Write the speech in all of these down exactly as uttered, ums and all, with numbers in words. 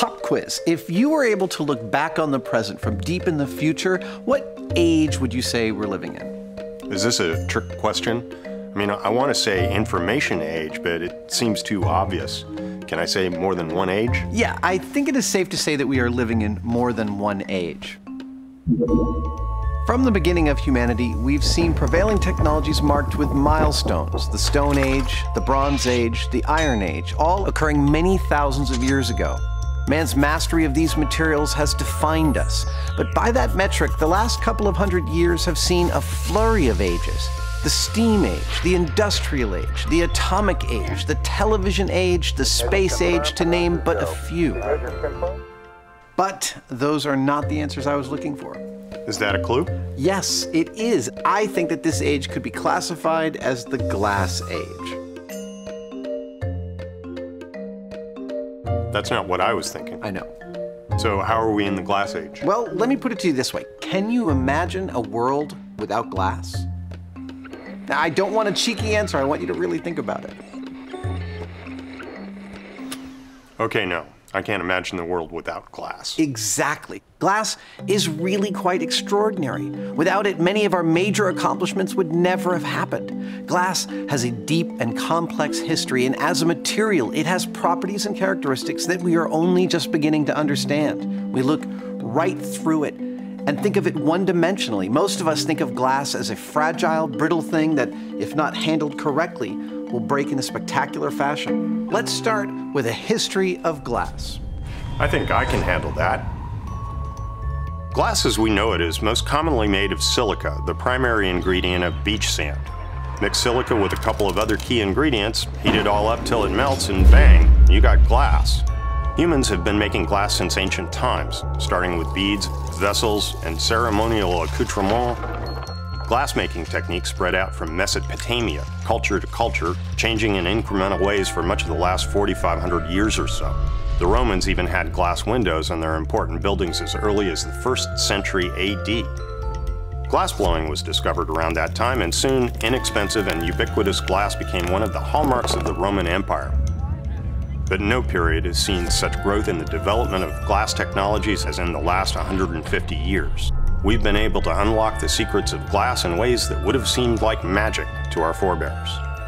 Pop quiz. If you were able to look back on the present from deep in the future, what age would you say we're living in? Is this a trick question? I mean, I want to say information age, but it seems too obvious. Can I say more than one age? Yeah, I think it is safe to say that we are living in more than one age. From the beginning of humanity, we've seen prevailing technologies marked with milestones. The Stone Age, the Bronze Age, the Iron Age, all occurring many thousands of years ago. Man's mastery of these materials has defined us. But by that metric, the last couple of hundred years have seen a flurry of ages. The Steam Age, the Industrial Age, the Atomic Age, the Television Age, the Space Age, to name but a few. But those are not the answers I was looking for. Is that a clue? Yes, it is. I think that this age could be classified as the Glass Age. That's not what I was thinking. I know. So how are we in the Glass Age? Well, let me put it to you this way. Can you imagine a world without glass? Now, I don't want a cheeky answer. I want you to really think about it. Okay, no. I can't imagine the world without glass. Exactly. Glass is really quite extraordinary. Without it, many of our major accomplishments would never have happened. Glass has a deep and complex history, and as a material, it has properties and characteristics that we are only just beginning to understand. We look right through it and think of it one-dimensionally. Most of us think of glass as a fragile, brittle thing that, if not handled correctly, will break in a spectacular fashion. Let's start with a history of glass. I think I can handle that. Glass as we know it is most commonly made of silica, the primary ingredient of beach sand. Mix silica with a couple of other key ingredients, heat it all up till it melts, and bang, you got glass. Humans have been making glass since ancient times, starting with beads, vessels, and ceremonial accoutrements. Glass-making techniques spread out from Mesopotamia, culture to culture, changing in incremental ways for much of the last forty-five hundred years or so. The Romans even had glass windows on their important buildings as early as the first century A D. Glassblowing was discovered around that time, and soon inexpensive and ubiquitous glass became one of the hallmarks of the Roman Empire. But no period has seen such growth in the development of glass technologies as in the last one hundred fifty years. We've been able to unlock the secrets of glass in ways that would have seemed like magic to our forebears.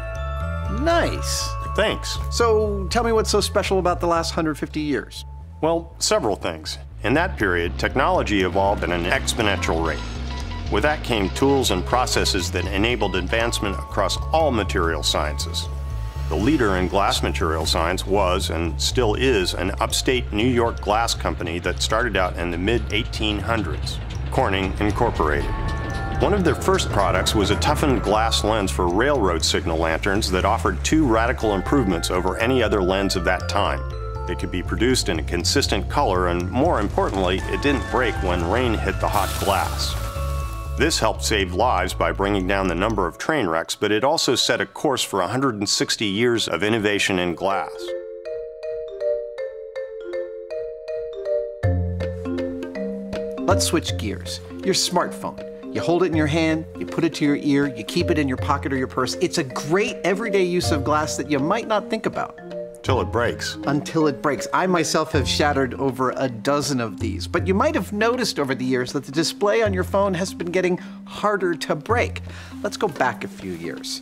Nice. Thanks. So tell me what's so special about the last one hundred fifty years? Well, several things. In that period, technology evolved at an exponential rate. With that came tools and processes that enabled advancement across all material sciences. The leader in glass material science was, and still is, an upstate New York glass company that started out in the mid eighteen hundreds. Corning Incorporated. One of their first products was a toughened glass lens for railroad signal lanterns that offered two radical improvements over any other lens of that time. It could be produced in a consistent color, and more importantly, it didn't break when rain hit the hot glass. This helped save lives by bringing down the number of train wrecks, but it also set a course for one hundred sixty years of innovation in glass. Let's switch gears. Your smartphone. You hold it in your hand, you put it to your ear, you keep it in your pocket or your purse. It's a great everyday use of glass that you might not think about. Till it breaks. Until it breaks. I myself have shattered over a dozen of these, but you might have noticed over the years that the display on your phone has been getting harder to break. Let's go back a few years.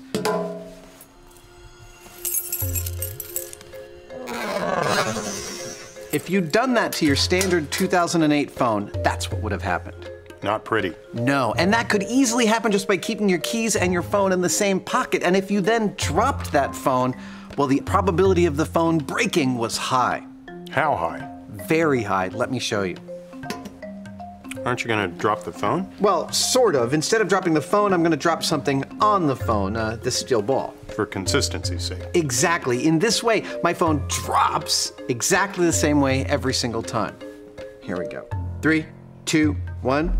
If you'd done that to your standard two thousand eight phone, that's what would have happened. Not pretty. No, and that could easily happen just by keeping your keys and your phone in the same pocket. And if you then dropped that phone, well, the probability of the phone breaking was high. How high? Very high. Let me show you. Aren't you going to drop the phone? Well, sort of. Instead of dropping the phone, I'm going to drop something on the phone, uh, this steel ball. For consistency's sake. Exactly. In this way, my phone drops exactly the same way every single time. Here we go. Three, two, one.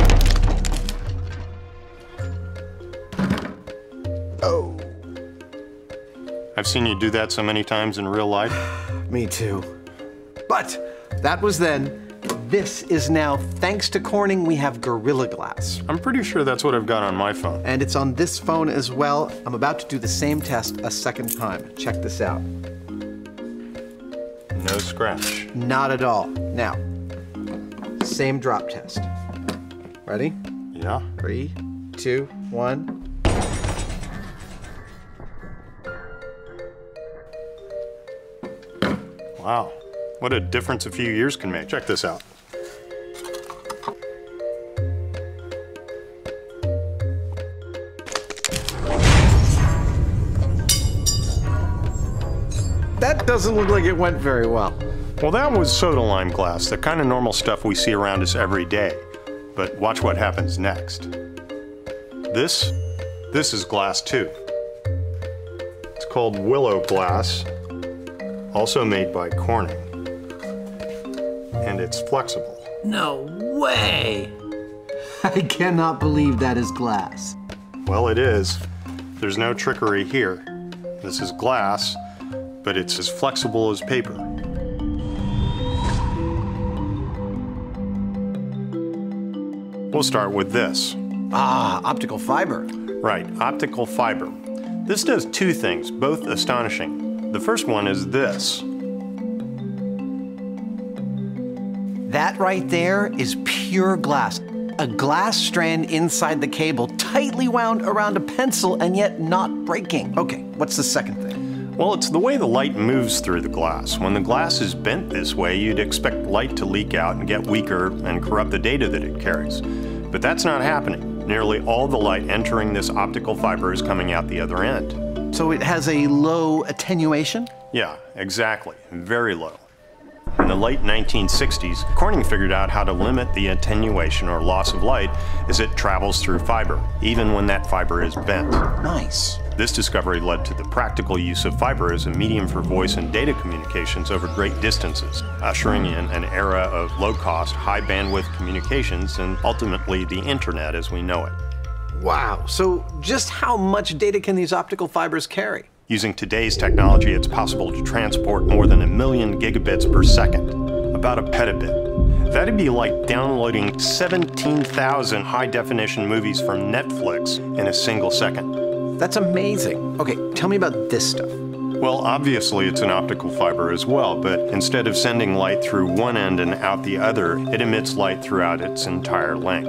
Oh. I've seen you do that so many times in real life. Me too. But that was then. This is now, thanks to Corning, we have Gorilla Glass. I'm pretty sure that's what I've got on my phone. And it's on this phone as well. I'm about to do the same test a second time. Check this out. No scratch. Not at all. Now, same drop test. Ready? Yeah. Three, two, one. Wow, what a difference a few years can make. Check this out. That doesn't look like it went very well. Well, that was soda lime glass, the kind of normal stuff we see around us every day. But watch what happens next. This, this is glass too. It's called willow glass, also made by Corning. And it's flexible. No way! I cannot believe that is glass. Well, it is. There's no trickery here. This is glass, but it's as flexible as paper. We'll start with this. Ah, optical fiber. Right, optical fiber. This does two things, both astonishing. The first one is this. That right there is pure glass. A glass strand inside the cable, tightly wound around a pencil and yet not breaking. Okay, what's the second thing? Well, it's the way the light moves through the glass. When the glass is bent this way, you'd expect light to leak out and get weaker and corrupt the data that it carries. But that's not happening. Nearly all the light entering this optical fiber is coming out the other end. So it has a low attenuation? Yeah, exactly. Very low. In the late nineteen sixties, Corning figured out how to limit the attenuation or loss of light as it travels through fiber, even when that fiber is bent. Nice. This discovery led to the practical use of fiber as a medium for voice and data communications over great distances, ushering in an era of low-cost, high-bandwidth communications and ultimately the internet as we know it. Wow, so just how much data can these optical fibers carry? Using today's technology, it's possible to transport more than a million gigabits per second, about a petabit. That'd be like downloading seventeen thousand high-definition movies from Netflix in a single second. That's amazing. Okay, tell me about this stuff. Well, obviously it's an optical fiber as well, but instead of sending light through one end and out the other, it emits light throughout its entire length.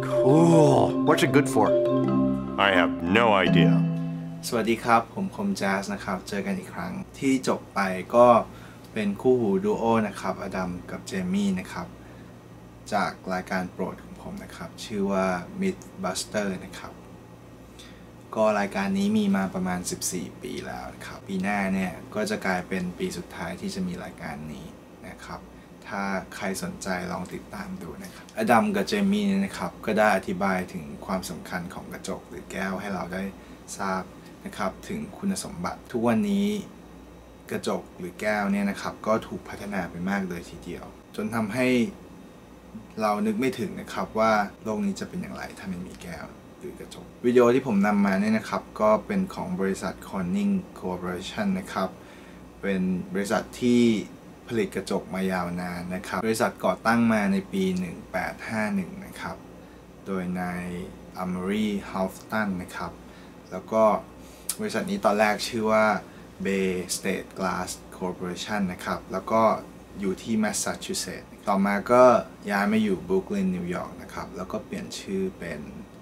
Cool. What's it good for? I have no idea. สวัสดีครับผมคมแจ๊สนะครับเจอกันอีกครั้งที่จบไปก็เป็นคู่หูดูโอนะครับอดัมกับเจมี่นะครับจากรายการโปรดของผมนะครับชื่อว่า Mythbuster นะครับก็รายการนี้มีมาประมาณสิบสี่ปีแล้วนะครับปีหน้าเนี่ยก็จะกลายเป็นปีสุดท้ายที่จะมีรายการนี้นะครับถ้าใครสนใจลองติดตามดูนะครับอดัมกับเจมี่นะครับก็ได้อธิบายถึงความสำคัญของกระจกหรือแก้วให้เราได้ทราบนะครับถึงคุณสมบัติทุกวันนี้กระจกหรือแก้วเนี่ยนะครับก็ถูกพัฒนาไปมากเลยทีเดียวจนทำให้เรานึกไม่ถึงนะครับว่าโลกนี้จะเป็นอย่างไรถ้าไม่มีแก้วหรือกระจกวิดีโอที่ผมนำมาเนี่ยนะครับก็เป็นของบริษัท Corning Corporation นะครับเป็นบริษัทที่ผลิตกระจกมายาวนานนะครับบริษัทก่อตั้งมาในปีหนึ่งแปดห้าหนึ่งนะครับโดยนาย Amory Halfton นะครับแล้วก็บริษัทนี้ตอนแรกชื่อว่า Bay State Glass Corporation นะครับแล้วก็อยู่ที่ Massachusetts ต่อมาก็ย้ายมาอยู่ Brooklyn นิวยอร์กนะครับแล้วก็เปลี่ยนชื่อเป็น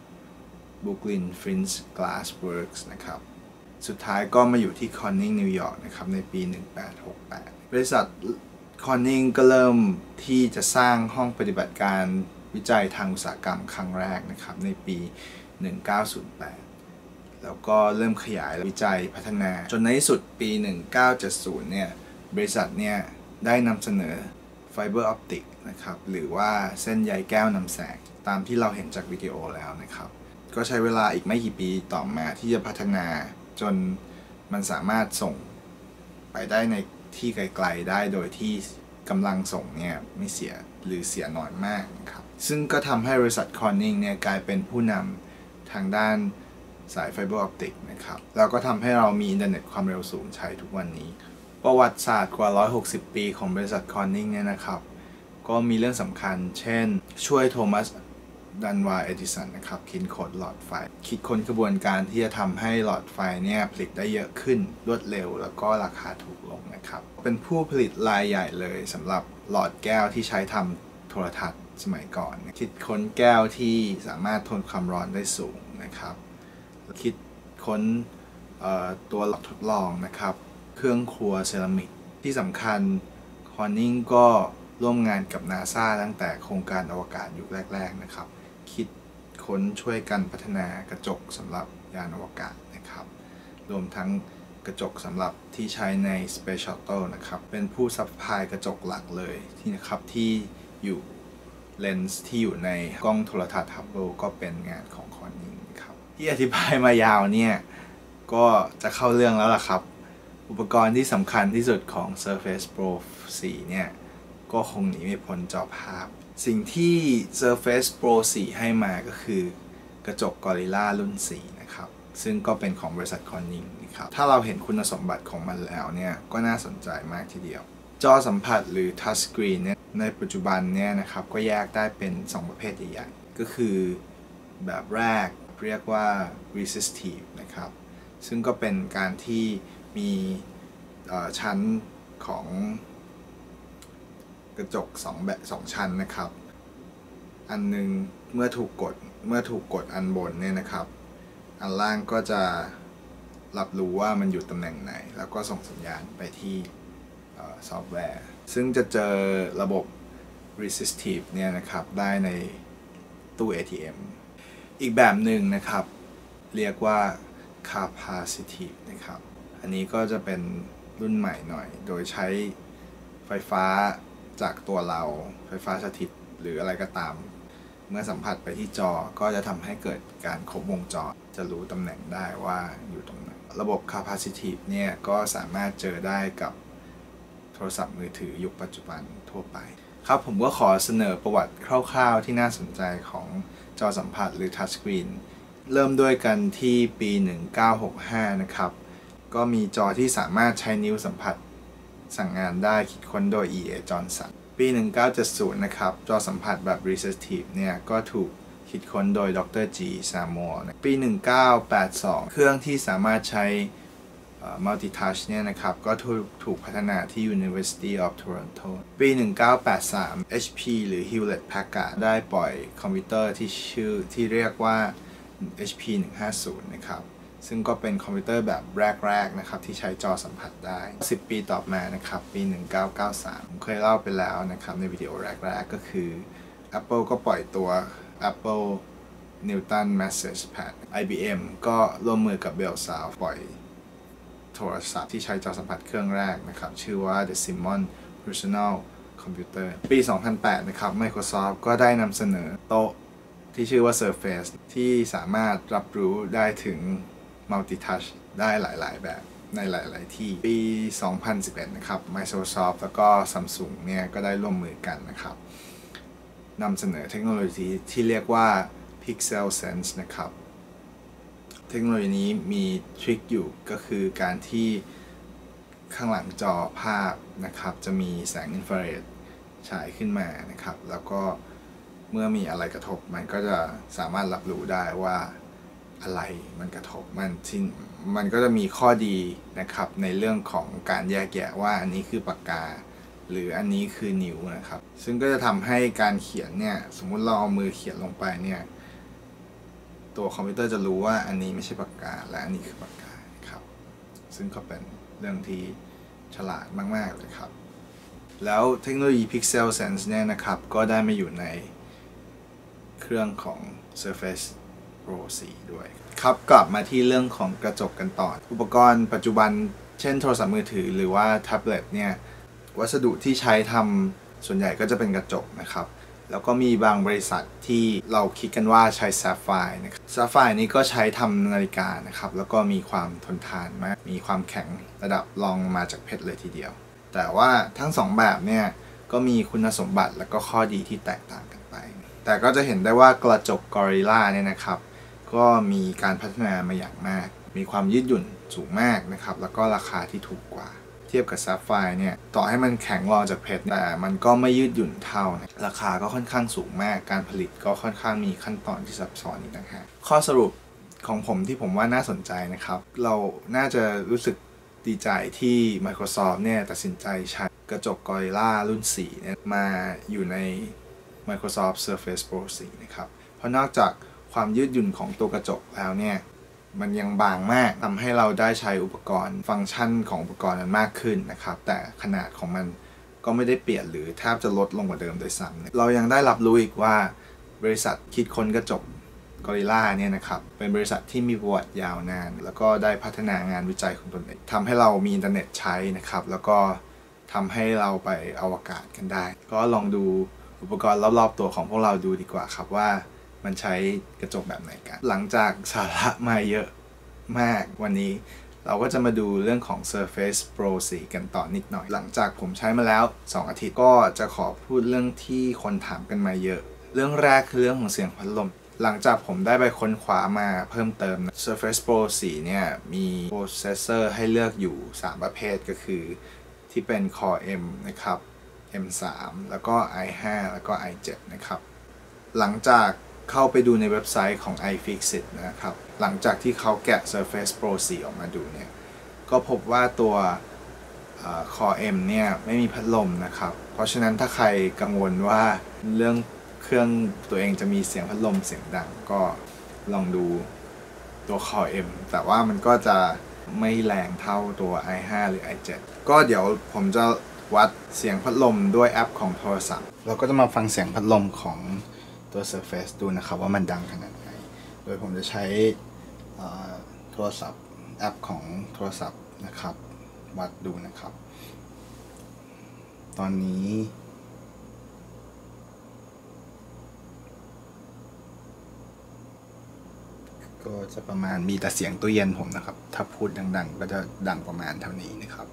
Brooklyn Fringe Glass Works นะครับสุดท้ายก็มาอยู่ที่ Corning นิวยอร์กนะครับในปีหนึ่งแปดหกแปดบริษัท Corning ก็เริ่มที่จะสร้างห้องปฏิบัติการวิจัยทางอุตสาหกรรมครั้งแรกนะครับในปีหนึ่งเก้าศูนย์แปดแล้วก็เริ่มขยายวิจัยพัฒนาจนในที่สุดปีหนึ่งเก้าเจ็ดศูนย์เนี่ยบริษัทเนี่ยได้นำเสนอไฟเบอร์ออปติกนะครับหรือว่าเส้นใยแก้วนำแสงตามที่เราเห็นจากวิดีโอแล้วนะครับก็ใช้เวลาอีกไม่กี่ปีต่อมาที่จะพัฒนาจนมันสามารถส่งไปได้ในที่ไกลๆได้โดยที่กำลังส่งเนี่ยไม่เสียหรือเสียน้อยมากนะครับซึ่งก็ทำให้บริษัท Corning เนี่ยกลายเป็นผู้นำทางด้านสายไฟเบอร์ออปติกนะครับแล้วก็ทำให้เรามีอินเทอร์เน็ตความเร็วสูงใช้ทุกวันนี้ประวัติศาสตร์กว่าหนึ่งร้อยหกสิบปีของบริษัท Corning เนี่ยนะครับก็มีเรื่องสำคัญเช่นช่วยโทมัสดันวาเอดิสันนะครับคิดค้นหลอดไฟคิดค้นกระบวนการที่จะทำให้หลอดไฟเนี่ยผลิตได้เยอะขึ้นรวดเร็วแล้วก็ราคาถูกลงนะครับเป็นผู้ผลิตรายใหญ่เลยสำหรับหลอดแก้วที่ใช้ทำโทรทัศน์สมัยก่อนคิดค้นแก้วที่สามารถทนความร้อนได้สูงนะครับคิดค้นตัวหลอดทดลองนะครับเครื่องครัวเซรามิกที่สำคัญคอนนิงก็ร่วมงานกับ นาซา ตั้งแต่โครงการอวกาศยุคแรกๆนะครับคิดค้นช่วยกันพัฒนากระจกสำหรับยานอวกาศนะครับรวมทั้งกระจกสำหรับที่ใช้ใน Space Shuttle นะครับเป็นผู้ซัพพลายกระจกหลักเลยที่นะครับที่อยู่เลนส์ที่อยู่ในกล้องโทรทัศน์ฮับเบิลก็เป็นงานของคอนนิงครับที่อธิบายมายาวเนี่ยก็จะเข้าเรื่องแล้วล่ะครับอุปกรณ์ที่สำคัญที่สุดของ Surface Pro โฟร์เนี่ยก็คงหนีไม่พ้นจอภาพสิ่งที่ Surface Pro โฟร์ให้มาก็คือกระจก Gorilla รุ่น โฟร์นะครับซึ่งก็เป็นของบริษัท Corning นะครับถ้าเราเห็นคุณสมบัติของมันแล้วเนี่ยก็น่าสนใจมากทีเดียวจอสัมผัสหรือ Touch Screen เนี่ยในปัจจุบันเนี่ยนะครับก็แยกได้เป็นสองประเภทใหญ่ๆก็คือแบบแรกเรียกว่า Resistive นะครับซึ่งก็เป็นการที่มีชั้นของกระจกสองแบบสองชั้นนะครับอันนึงเมื่อถูกกดเมื่อถูกกดอันบนเนี่ยนะครับอันล่างก็จะรับรู้ว่ามันอยู่ตำแหน่งไหนแล้วก็ส่งสัญญาณไปที่ซอฟต์แวร์ซึ่งจะเจอระบบ resistive เนี่ยนะครับได้ในตู้ เอ ที เอ็ม อีกแบบหนึ่งนะครับเรียกว่า capacitive นะครับอันนี้ก็จะเป็นรุ่นใหม่หน่อยโดยใช้ไฟฟ้าจากตัวเราไฟฟ้าสถิตหรืออะไรก็ตามเมื่อสัมผัสไปที่จอก็จะทำให้เกิดการครบวงจรจะรู้ตำแหน่งได้ว่าอยู่ตรงไหนระบบ capacitive เนี่ยก็สามารถเจอได้กับโทรศัพท์มือถือยุคปัจจุบันทั่วไปครับผมก็ขอเสนอประวัติคร่าวๆที่น่าสนใจของจอสัมผัสหรือ touch screen เริ่มด้วยกันที่ปี หนึ่งเก้าหกห้า นะครับก็มีจอที่สามารถใช้นิ้วสัมผัสสั่งงานได้คิดค้นโดย อี เอ Johnson ปี หนึ่งเก้าเจ็ดศูนย์ นะครับจอสัมผัสแบบ resistive เนี่ยก็ถูกคิดค้นโดยดร จี Samore ปี หนึ่งเก้าแปดสอง เครื่องที่สามารถใช้ multi touch เนี่ยนะครับก็ถูกถูกพัฒนาที่ University of Toronto ปี หนึ่งเก้าแปดสาม เอช พี หรือ Hewlett Packard ได้ปล่อยคอมพิวเตอร์ที่ชื่อที่เรียกว่า เอช พี หนึ่งห้าศูนย์ นะครับซึ่งก็เป็นคอมพิวเตอร์แบบแรกๆนะครับที่ใช้จอสัมผัสได้สิบปีต่อมานะครับปี หนึ่งเก้าเก้าสาม ผมเคยเล่าไปแล้วนะครับในวิดีโอแรกๆก็คือ Apple ก็ปล่อยตัว Apple Newton Message Pad ไอ บี เอ็ม ก็ร่วมมือกับ Bell South ปล่อยโทรศัพท์ที่ใช้จอสัมผัสเครื่องแรกนะครับชื่อว่า The Simmons Personal Computer ปี สองพันแปด นะครับ Microsoft ก็ได้นำเสนอโต๊ะที่ชื่อว่า Surface ที่สามารถรับรู้ได้ถึง Multi Touch ได้หลายๆแบบในหลายๆที่ปี สองพันสิบเอ็ด นะครับ Microsoft แล้วก็ Samsung เนี่ยก็ได้ร่วมมือกันนะครับนำเสนอเทคโนโลยีที่เรียกว่า Pixel Sense นะครับเทคโนโลยีนี้มีทริคอยู่ก็คือการที่ข้างหลังจอภาพนะครับจะมีแสงอินฟราเรดฉายขึ้นมานะครับแล้วก็เมื่อมีอะไรกระทบมันก็จะสามารถรับรู้ได้ว่าอะไรมันกระทบมันที่มันก็จะมีข้อดีนะครับในเรื่องของการแยกแยะว่าอันนี้คือปากกาหรืออันนี้คือนิ้วนะครับซึ่งก็จะทำให้การเขียนเนี่ยสมมุติเราเอามือเขียนลงไปเนี่ยตัวคอมพิวเตอร์จะรู้ว่าอันนี้ไม่ใช่ปากกาและอันนี้คือปากกาครับซึ่งก็เป็นเรื่องที่ฉลาดมากๆเลยครับแล้วเทคโนโลยี Pixel Sense เนี่ยนะครับก็ได้มาอยู่ในเครื่องของ Surface Pro โฟร์ ด้วยครับกลับมาที่เรื่องของกระจกกันต่ออุปกรณ์ปัจจุบันเช่นโทรศัพท์มือถือหรือว่าแท็บเล็ตเนี่ยวัสดุที่ใช้ทำส่วนใหญ่ก็จะเป็นกระจกนะครับแล้วก็มีบางบริษัทที่เราคิดกันว่าใช้แซฟไฟร์นะครับแซฟไฟร์นี้ก็ใช้ทำนาฬิกานะครับแล้วก็มีความทนทานมากมีความแข็งระดับรองมาจากเพชรเลยทีเดียวแต่ว่าทั้งสองแบบเนี่ยก็มีคุณสมบัติและก็ข้อดีที่แตกต่างกันไปแต่ก็จะเห็นได้ว่ากระจก Gorilla เนี่ยนะครับก็มีการพัฒนามาอย่างมากมีความยืดหยุ่นสูงมากนะครับแล้วก็ราคาที่ถูกกว่าเทียบกับซับไฟร์เนี่ยต่อให้มันแข็งรองจากเพชรแต่มันก็ไม่ยืดหยุ่นเท่านะราคาก็ค่อนข้างสูงมากการผลิตก็ค่อนข้างมีขั้นตอนที่ซับซ้อนอีกนะฮะข้อสรุปของผมที่ผมว่าน่าสนใจนะครับเราน่าจะรู้สึกดีใจที่ Microsoft เนี่ยตัดสินใจใช้กระจก Gorilla รุ่นสี่เนี่ยมาอยู่ใน Microsoft Surface Pro สี่นะครับเพราะนอกจากความยืดหยุ่นของตัวกระจกแล้วเนี่ยมันยังบางมากทำให้เราได้ใช้อุปกรณ์ฟังก์ชันของอุปกรณ์นั้นมากขึ้นนะครับแต่ขนาดของมันก็ไม่ได้เปลี่ยนหรือแทบจะลดลงกว่าเดิมโดยซ้ำเรายังได้รับรู้อีกว่าบริษัทคิดค้นกระจก Gorilla เนี่ยนะครับเป็นบริษัทที่มีประวัติยาวนานแล้วก็ได้พัฒนางานวิจัยของตนเองทำให้เรามีอินเทอร์เน็ตใช้นะครับแล้วก็ทำให้เราไปอวกาศกันได้ก็ลองดูอุปกรณ์รอบๆตัวของพวกเราดูดีกว่าครับว่ามันใช้กระจกแบบไหนกันหลังจากสาระมาเยอะมากวันนี้เราก็จะมาดูเรื่องของ Surface Pro สี่กันต่อนิดหน่อยหลังจากผมใช้มาแล้วสองอาทิตย์ก็จะขอพูดเรื่องที่คนถามกันมาเยอะเรื่องแรกคือเรื่องของเสียงพัดลมหลังจากผมได้ไปค้นคว้ามาเพิ่มเติม Surface Pro สี่เนี่ยมีโปรเซสเซอร์ให้เลือกอยู่สามประเภทก็คือที่เป็น Core M นะครับ เอ็ม ทรี แล้วก็ ไอ ไฟว์ แล้วก็ ไอ เซเว่น นะครับหลังจากเข้าไปดูในเว็บไซต์ของ iFixit นะครับหลังจากที่เขาแกะ Surface Pro สี่ออกมาดูเนี่ยก็พบว่าตัว Core M เนี่ยไม่มีพัดลมนะครับเพราะฉะนั้นถ้าใครกังวลว่าเรื่องเครื่องตัวเองจะมีเสียงพัดลมเสียงดังก็ลองดูตัว Core M แต่ว่ามันก็จะไม่แรงเท่าตัว ไอ ไฟว์ หรือ ไอ เซเว่น ก็เดี๋ยวผมจะวัดเสียงพัดลมด้วยแอปของโทรศัพท์เราก็จะมาฟังเสียงพัดลมของตัว Surface ดูนะครับว่ามันดังขนาดไหนโดยผมจะใช้โทรศัพท์แอปของโทรศัพท์นะครับวัดดูนะครับตอนนี้ก็จะประมาณมีแต่เสียงตู้เย็นผมนะครับถ้าพูดดังๆก็จะดังประมาณเท่านี้นะครับ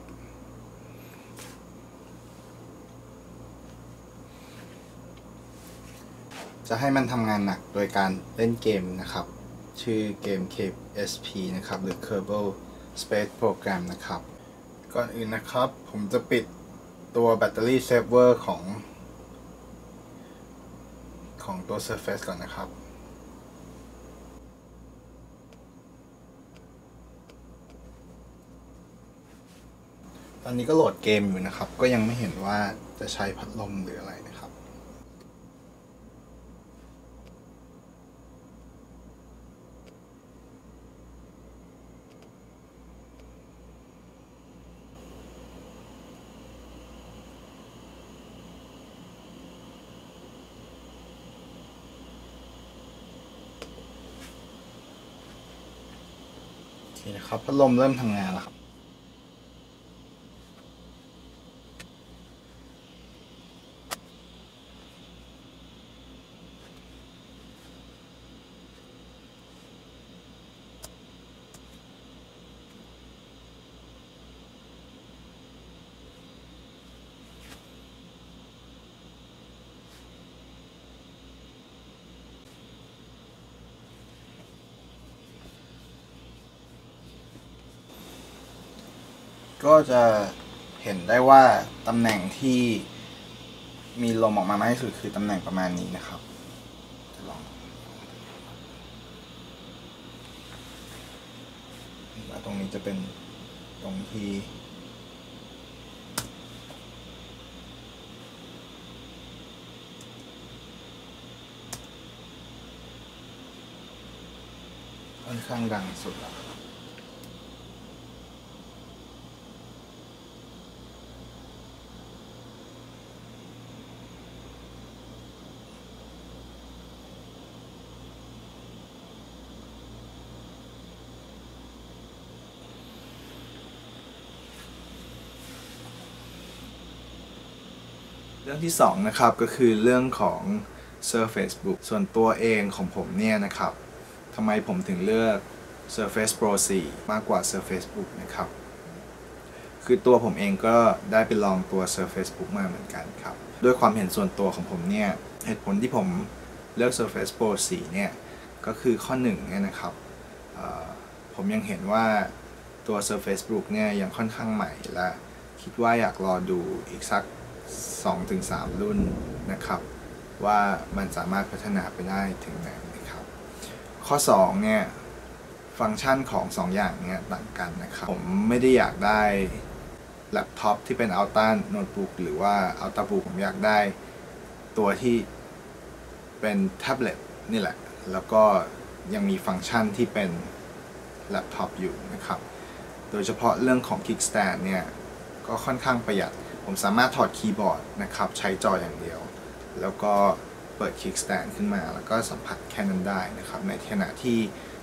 จะให้มันทำงานหนักโดยการเล่นเกมนะครับชื่อเกม เค เอส พี นะครับหรือ Kerbal Space Program นะครับก่อนอื่นนะครับผมจะปิดตัวแบตเตอรี่เซฟเวอร์ของของตัว Surface ก่อนนะครับตอนนี้ก็โหลดเกมอยู่นะครับก็ยังไม่เห็นว่าจะใช้พัดลมหรืออะไรนะครับโอเคนะครับพัดลมเริ่มทำงานแล้วครับก็จะเห็นได้ว่าตำแหน่งที่มีลมออกมามากที่สุดคือตำแหน่งประมาณนี้นะครับจะลองว่าตรงนี้จะเป็นตรงที่ค่อนข้างดังสุดแล้วเรื่องที่สองนะครับก็คือเรื่องของ Surface Book ส่วนตัวเองของผมเนี่ยนะครับทำไมผมถึงเลือก Surface Pro สี่มากกว่า Surface Book นะครับคือตัวผมเองก็ได้ไปลองตัว Surface Book มาเหมือนกันครับด้วยความเห็นส่วนตัวของผมเนี่ยเหตุผลที่ผมเลือก Surface Pro สี่เนี่ยก็คือข้อหนึ่งเนี่ยนะครับผมยังเห็นว่าตัว Surface Book เนี่ยยังค่อนข้างใหม่และคิดว่าอยากรอดูอีกสัก สองถึงสาม รุ่นนะครับว่ามันสามารถพัฒนาไปได้ถึงไหนนะครับข้อสองเนี่ยฟังก์ชันของสองอย่างเนี่ยต่างกันนะครับผมไม่ได้อยากได้แล็ปท็อปที่เป็น Ultra Notebook หรือว่า Ultrabook ผมอยากได้ตัวที่เป็นแท็บเล็ตนี่แหละแล้วก็ยังมีฟังก์ชันที่เป็นแล็ปท็อปอยู่นะครับโดยเฉพาะเรื่องของ Kickstand เนี่ยก็ค่อนข้างประหยัดผมสามารถถอดคีย์บอร์ดนะครับใช้จออย่างเดียวแล้วก็เปิด Kickstand ขึ้นมาแล้วก็สัมผัสแค่นั้นได้นะครับในขณะที่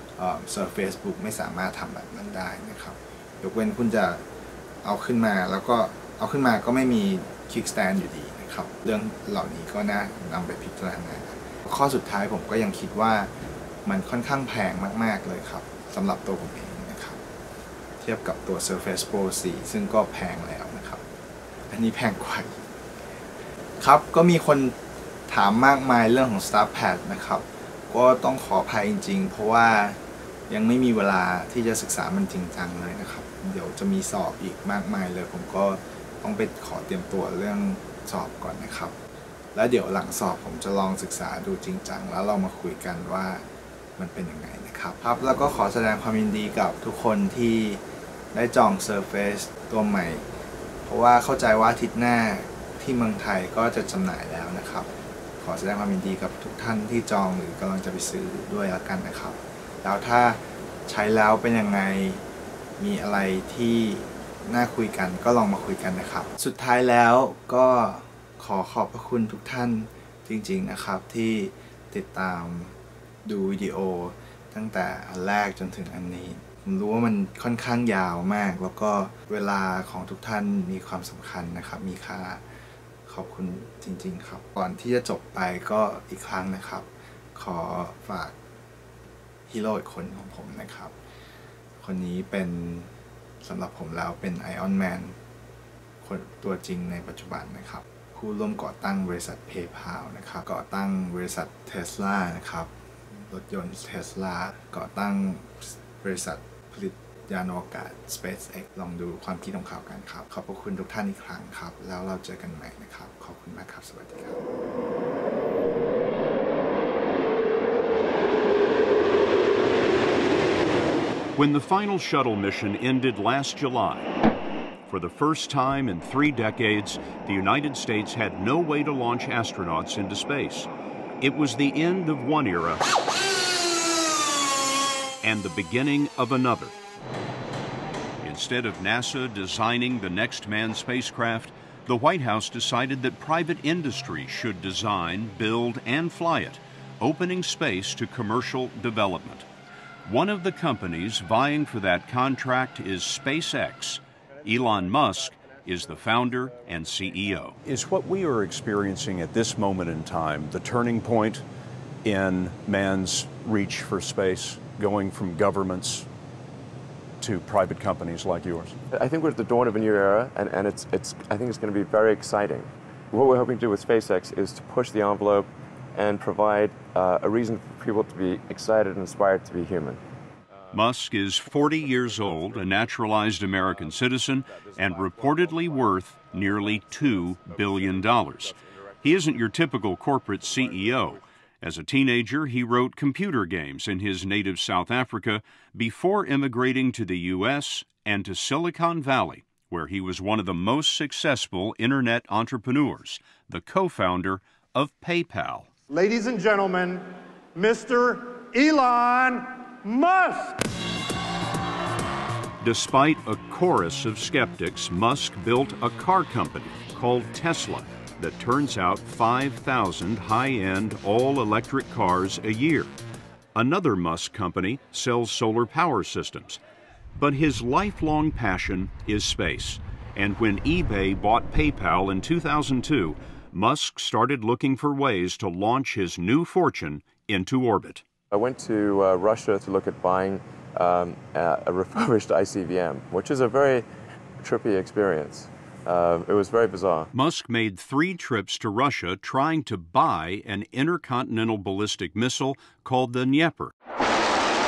Surface Book ไม่สามารถทำแบบนั้นได้นะครับยกเว้นคุณจะเอาขึ้นมาแล้วก็เอาขึ้นมาก็ไม่มี Kickstand อยู่ดีนะครับเรื่องเหล่านี้ก็น่านำไปพิจารณาข้อสุดท้ายผมก็ยังคิดว่ามันค่อนข้างแพงมากๆเลยครับสำหรับตัวผมเองนะครับเทียบกับตัว Surface Pro โฟร์ ซึ่งก็แพงแล้วนะครับอันนี้แพงกว่าครับก็มีคนถามมากมายเรื่องของ StartPad นะครับก็ต้องขออภัยจริงๆเพราะว่ายังไม่มีเวลาที่จะศึกษามันจริงจังเลยนะครับเดี๋ยวจะมีสอบอีกมากมายเลยผมก็ต้องไปขอเตรียมตัวเรื่องสอบก่อนนะครับแล้วเดี๋ยวหลังสอบผมจะลองศึกษาดูจริงจังแล้วเรามาคุยกันว่ามันเป็นยังไงนะครับครับแล้วก็ขอแสดงความยินดีกับทุกคนที่ได้จอง Surface ตัวใหม่เพราะว่าเข้าใจว่าอาทิตย์หน้าที่เมืองไทยก็จะจำหน่ายแล้วนะครับขอแสดงความยินดีกับทุกท่านที่จองหรือกำลังจะไปซื้อด้วยแล้วกันนะครับแล้วถ้าใช้แล้วเป็นยังไงมีอะไรที่น่าคุยกันก็ลองมาคุยกันนะครับสุดท้ายแล้วก็ขอขอบพระคุณทุกท่านจริงๆนะครับที่ติดตามดูวิดีโอตั้งแต่อันแรกจนถึงอันนี้ผมรู้ว่ามันค่อนข้างยาวมากแล้วก็เวลาของทุกท่านมีความสำคัญนะครับมีค่าขอบคุณจริงๆครับก่อนที่จะจบไปก็อีกครั้งนะครับขอฝากฮีโร่อีกคนของผมนะครับคนนี้เป็นสำหรับผมแล้วเป็น Iron Man คนตัวจริงในปัจจุบันนะครับผู้ร่วมก่อตั้งบริษัท PayPal นะครับก่อตั้งบริษัท Tesla นะครับรถยนต์ Tesla ก่อตั้งบริษัทผลิตยานอวกาศ SpaceX ลองดูความคิดของเขากันครับขอบพระคุณทุกท่านอีกครั้งครับแล้วเราเจอกันใหม่นะครับขอบคุณมากครับสวัสดีครับ When the final shuttle mission ended last July, for the first time in three decades, the United States had no way to launch astronauts into space. It was the end of one era and the beginning of another. Instead of NASA designing the next manned spacecraft, the White House decided that private industry should design, build, and fly it, opening space to commercial development. One of the companies vying for that contract is SpaceX. Elon Musk is the founder and C E O. Is what we are experiencing at this moment in time the turning point in man's reach for space, going from governments to private companies like yours? I think we're at the dawn of a new era, and, and it's, it's, I think it's going to be very exciting. What we're hoping to do with SpaceX is to push the envelope and provide uh, a reason for people to be excited and inspired to be human. Musk is forty years old, a naturalized American citizen, and reportedly worth nearly two billion dollars. He isn't your typical corporate C E O. As a teenager, he wrote computer games in his native South Africa before immigrating to the U S and to Silicon Valley, where he was one of the most successful internet entrepreneurs, the co-founder of PayPal. Ladies and gentlemen, Mister Elon Musk! Despite a chorus of skeptics, Musk built a car company called Tesla that turns out five thousand high-end, all-electric cars a year. Another Musk company sells solar power systems. But his lifelong passion is space. And when eBay bought PayPal in two thousand two, Musk started looking for ways to launch his new fortune into orbit. I went to uh, Russia to look at buying um, a, a refurbished I C B M, which is a very trippy experience. Uh, it was very bizarre. Musk made three trips to Russia trying to buy an intercontinental ballistic missile called the Dnieper.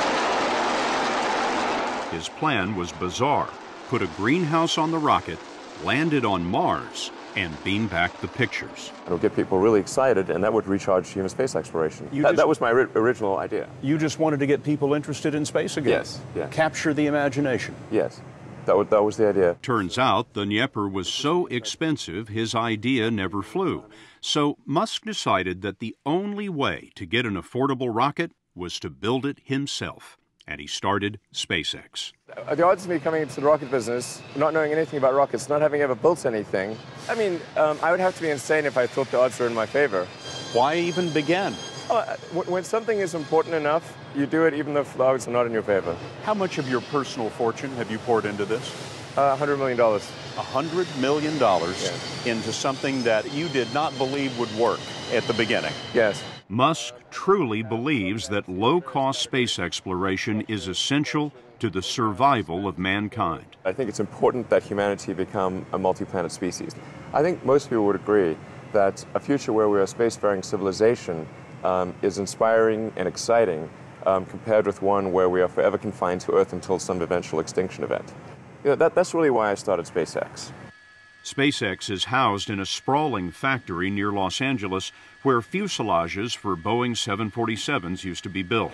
His plan was bizarre. Put a greenhouse on the rocket landed on Mars, and beam back the pictures. It'll get people really excited, and that would recharge human space exploration. That, just, that was my ri original idea. You just wanted to get people interested in space again? Yes, yes. Capture the imagination? Yes, that, would, that was the idea. Turns out the Dnieper was so expensive, his idea never flew. So Musk decided that the only way to get an affordable rocket was to build it himself. And he started SpaceX. The odds of me coming into the rocket business, not knowing anything about rockets, not having ever built anything, I mean, um, I would have to be insane if I thought the odds were in my favor. Why even begin? Oh, when something is important enough, you do it even if the odds are not in your favor. How much of your personal fortune have you poured into this? Uh, one hundred million dollars. one hundred million dollars yeah. into something that you did not believe would work at the beginning. Yes. Musk truly believes that low-cost space exploration is essential to the survival of mankind. I think it's important that humanity become a multi-planet species. I think most people would agree that a future where we're a spacefaring civilization um, is inspiring and exciting um, compared with one where we are forever confined to Earth until some eventual extinction event. You know, that, that's really why I started SpaceX. SpaceX is housed in a sprawling factory near Los Angeles where fuselages for Boeing seven forty-sevens used to be built.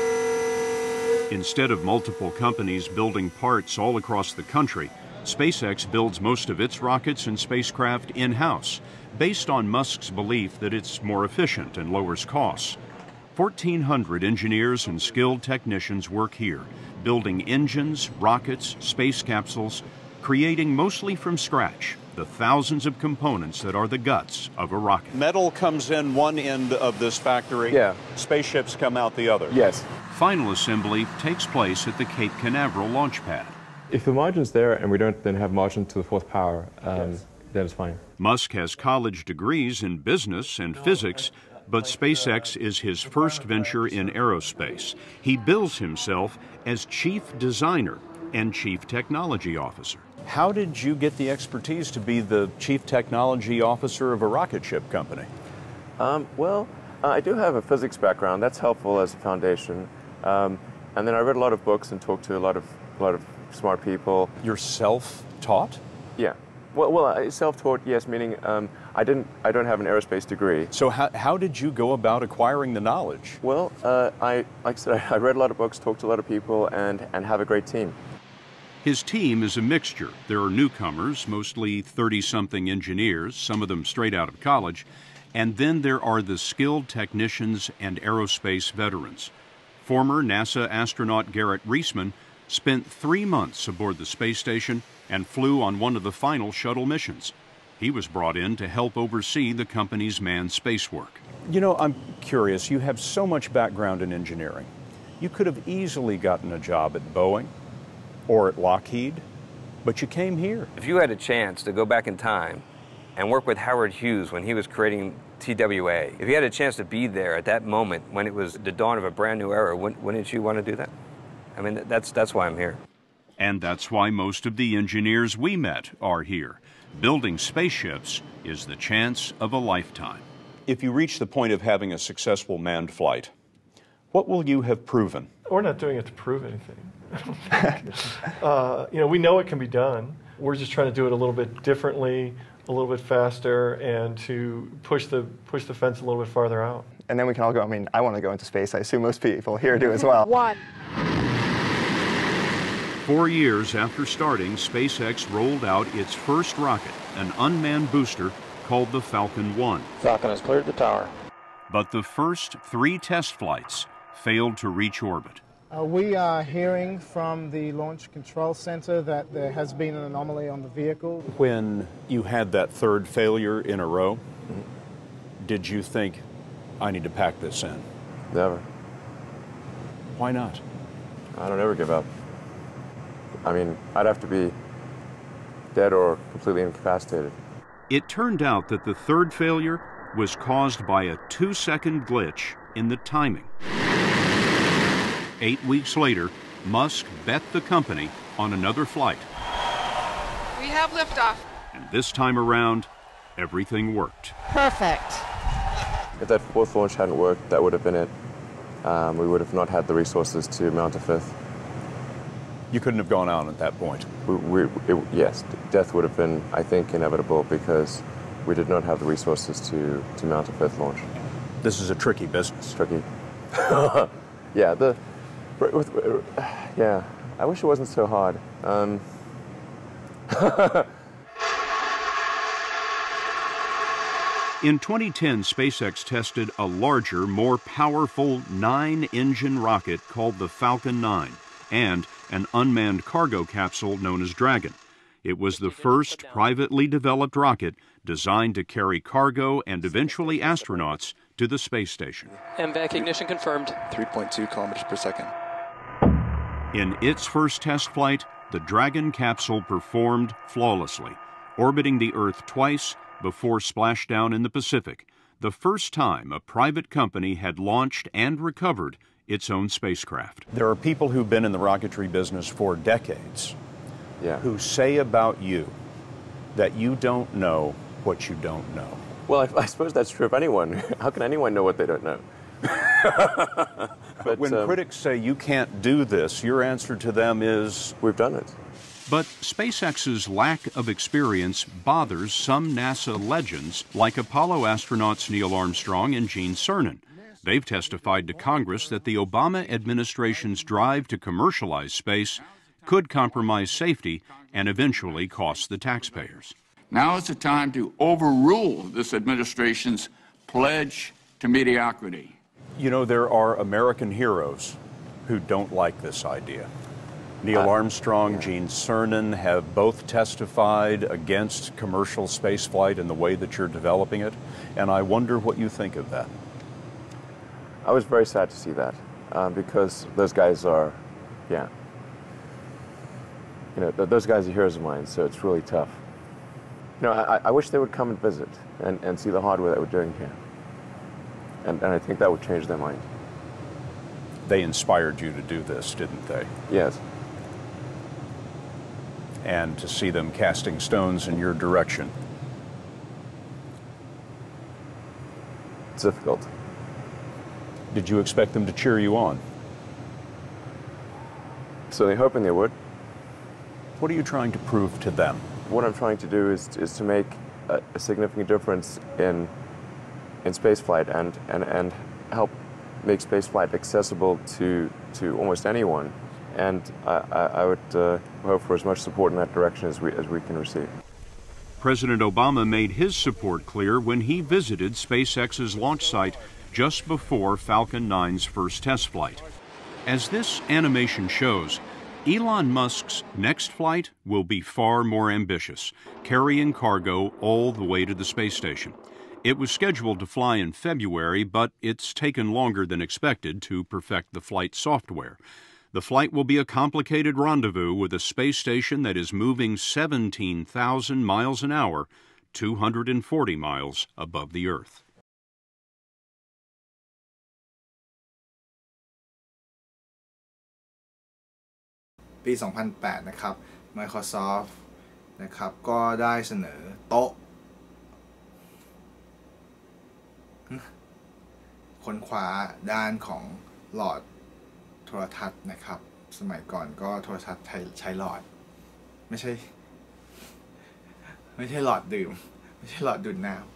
Instead of multiple companies building parts all across the country, SpaceX builds most of its rockets and spacecraft in-house, based on Musk's belief that it's more efficient and lowers costs. fourteen hundred engineers and skilled technicians work here, building engines, rockets, space capsules, creating mostly from scratch the thousands of components that are the guts of a rocket. Metal comes in one end of this factory. Yeah. Spaceships come out the other. Yes. Final assembly takes place at the Cape Canaveral launch pad. If the margin's there and we don't then have margin to the fourth power, um, yes. then it's fine. Musk has college degrees in business and physics, but SpaceX is his first venture in aerospace. He bills himself as chief designer and chief technology officer. How did you get the expertise to be the chief technology officer of a rocket ship company? Um, well, uh, I do have a physics background. That's helpful as a foundation. Um, and then I read a lot of books and talked to a lot of a lot of smart people. You're self-taught? Yeah. Well, well, self-taught, yes, meaning um, I didn't. I don't have an aerospace degree. So how how did you go about acquiring the knowledge? Well, uh, I like I said, I read a lot of books, talked to a lot of people, and and have a great team. His team is a mixture. There are newcomers, mostly thirty-something engineers, some of them straight out of college, and then there are the skilled technicians and aerospace veterans. Former NASA astronaut Garrett Reisman spent three months aboard the space station and flew on one of the final shuttle missions. He was brought in to help oversee the company's manned space work. You know, I'm curious. You have so much background in engineering. You could have easily gotten a job at Boeing or at Lockheed, but you came here. If you had a chance to go back in time and work with Howard Hughes when he was creating T W A, if you had a chance to be there at that moment when it was the dawn of a brand new era, wouldn't, wouldn't you want to do that? I mean, that's, that's why I'm here. And that's why most of the engineers we met are here. Building spaceships is the chance of a lifetime. If you reach the point of having a successful manned flight, what will you have proven? We're not doing it to prove anything. I don't think. uh, you know, we know it can be done. We're just trying to do it a little bit differently, a little bit faster, and to push the push the fence a little bit farther out. And then we can all go. I mean, I want to go into space. I assume most people here do as well. One. Four years after starting, SpaceX rolled out its first rocket, an unmanned booster called the Falcon one. Falcon has cleared the tower. But the first three test flights failed to reach orbit. Uh, we are hearing from the Launch Control Center that there has been an anomaly on the vehicle. When you had that third failure in a row, mm-hmm. did you think, I need to pack this in? Never. Why not? I don't ever give up. I mean, I'd have to be dead or completely incapacitated. It turned out that the third failure was caused by a two-second glitch in the timing. Eight weeks later, Musk bet the company on another flight. We have liftoff. And this time around, everything worked. Perfect. If that fourth launch hadn't worked, that would have been it. Um, we would have not had the resources to mount a fifth. You couldn't have gone on at that point. we, we, it, yes, death would have been, I think, inevitable because we did not have the resources to, to mount a fifth launch. This is a tricky business. Tricky. yeah, the, with, yeah, I wish it wasn't so hard. Um, In twenty ten, SpaceX tested a larger, more powerful nine-engine rocket called the Falcon nine and an unmanned cargo capsule known as Dragon. It was the first privately developed rocket designed to carry cargo and eventually astronauts to the space station. M VAC ignition confirmed. three point two kilometers per second. In its first test flight, the Dragon capsule performed flawlessly, orbiting the Earth twice before splashdown in the Pacific, the first time a private company had launched and recovered its own spacecraft. There are people who've been in the rocketry business for decades yeah. who say about you that you don't know what you don't know. Well, I, I suppose that's true of anyone. How can anyone know what they don't know? But when um, critics say you can't do this, your answer to them is, we've done it. But SpaceX's lack of experience bothers some NASA legends like Apollo astronauts Neil Armstrong and Gene Cernan. They've testified to Congress that the Obama administration's drive to commercialize space could compromise safety and eventually cost the taxpayers. Now is the time to overrule this administration's pledge to mediocrity. You know, there are American heroes who don't like this idea. Neil uh, Armstrong, yeah. Gene Cernan have both testified against commercial spaceflight in the way that you're developing it, and I wonder what you think of that. I was very sad to see that, uh, because those guys are, yeah, you know, th those guys are heroes of mine, so it's really tough. You know, I, I wish they would come and visit and, and see the hardware that we're doing here, and, and I think that would change their mind. They inspired you to do this, didn't they? Yes. And to see them casting stones in your direction. It's difficult. Did you expect them to cheer you on? So they're hoping they would. What are you trying to prove to them? What I'm trying to do is, is to make a, a significant difference in, in spaceflight and, and, and help make spaceflight accessible to, to almost anyone. And I, I, I would uh, hope for as much support in that direction as we, as we can receive. President Obama made his support clear when he visited SpaceX's launch site just before Falcon nine's first test flight. As this animation shows, Elon Musk's next flight will be far more ambitious, carrying cargo all the way to the space station. It was scheduled to fly in February, but it's taken longer than expected to perfect the flight software. The flight will be a complicated rendezvous with a space station that is moving seventeen thousand miles an hour, two hundred forty miles above the Earth. ปี สองพันแปด นะครับ Microsoft นะครับก็ได้เสนอโต๊ะค้นคว้าด้านของหลอดโทรทัศน์นะครับสมัยก่อนก็โทรทัศน์ใช้หลอดไม่ใช่ไม่ใช่หลอดดื่มไม่ใช่หลอดดูดน้ำ